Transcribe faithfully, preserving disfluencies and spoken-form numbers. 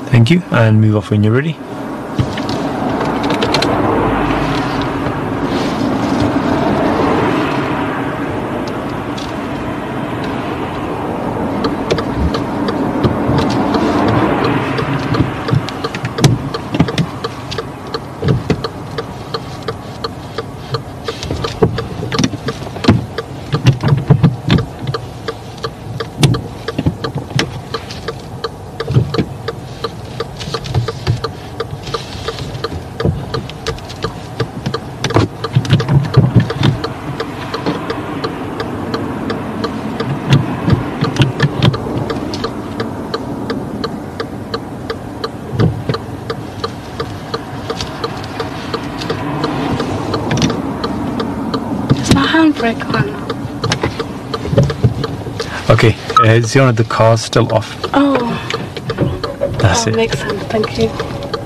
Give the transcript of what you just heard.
Thank you, and move off when you're ready. Handbrake on. Okay, uh, is the owner of the car still off? Oh, That's that it. makes sense. Thank you.